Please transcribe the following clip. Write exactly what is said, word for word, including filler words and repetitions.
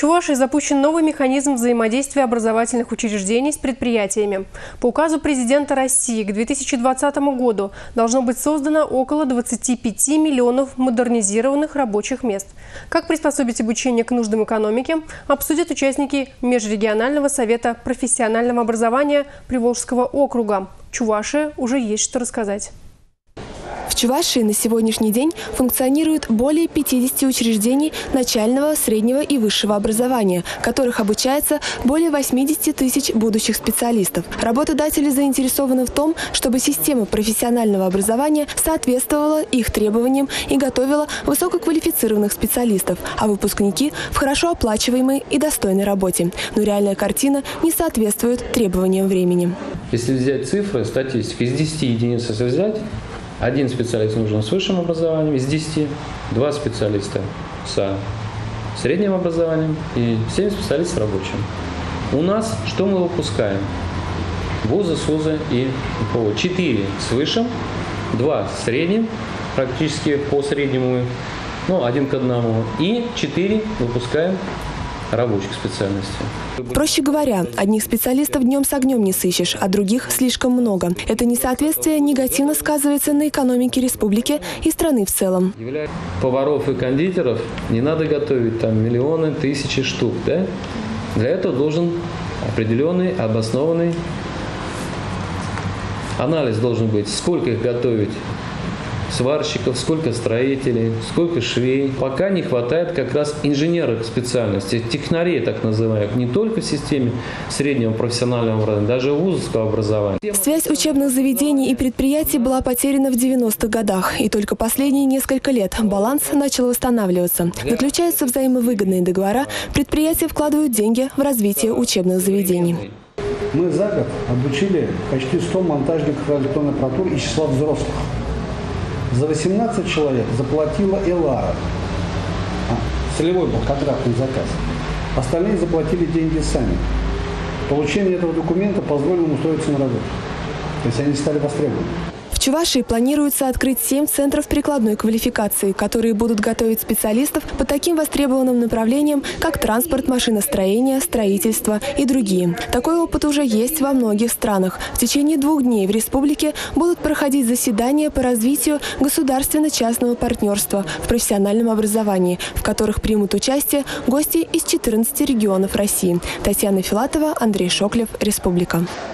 Чувашии запущен новый механизм взаимодействия образовательных учреждений с предприятиями. По указу президента России к две тысячи двадцатому году должно быть создано около двадцати пяти миллионов модернизированных рабочих мест. Как приспособить обучение к нуждам экономики, обсудят участники Межрегионального совета профессионального образования Приволжского округа. Чувашии уже есть что рассказать. В Чувашии на сегодняшний день функционирует более пятидесяти учреждений начального, среднего и высшего образования, в которых обучается более восьмидесяти тысяч будущих специалистов. Работодатели заинтересованы в том, чтобы система профессионального образования соответствовала их требованиям и готовила высококвалифицированных специалистов, а выпускники – в хорошо оплачиваемой и достойной работе. Но реальная картина не соответствует требованиям времени. Если взять цифры, статистику, из десяти единиц если взять, один специалист нужен с высшим образованием из десяти, два специалиста со средним образованием и семь специалистов рабочим. У нас что мы выпускаем? Вузы, СУЗы и ПО. четыре с высшим, два с средним, практически по среднему, ну, один к одному, и четыре выпускаем рабочих специальностей. Проще говоря, одних специалистов днем с огнем не сыщешь, а других слишком много. Это несоответствие негативно сказывается на экономике республики и страны в целом. Поваров и кондитеров не надо готовить там миллионы, тысячи штук. Да? Для этого должен определенный, обоснованный анализ должен быть, сколько их готовить. Сварщиков, сколько строителей, сколько швей. Пока не хватает как раз инженерных специальностей, технарей так называемых, не только в системе среднего профессионального образования, даже вузовского образования. Связь учебных заведений и предприятий была потеряна в девяностых годах, и только последние несколько лет баланс начал восстанавливаться. Заключаются взаимовыгодные договора, предприятия вкладывают деньги в развитие учебных заведений. Мы за год обучили почти сто монтажников радиоэлектронной аппаратуры из числа взрослых. За восемнадцать человек заплатила Элара. Целевой был контрактный заказ. Остальные заплатили деньги сами. Получение этого документа позволило им устроиться на работу. То есть они стали востребованы. В Чувашии планируется открыть семь центров прикладной квалификации, которые будут готовить специалистов по таким востребованным направлениям, как транспорт, машиностроение, строительство и другие. Такой опыт уже есть во многих странах. В течение двух дней в республике будут проходить заседания по развитию государственно-частного партнерства в профессиональном образовании, в которых примут участие гости из четырнадцати регионов России. Татьяна Филатова, Андрей Шоклев, Республика.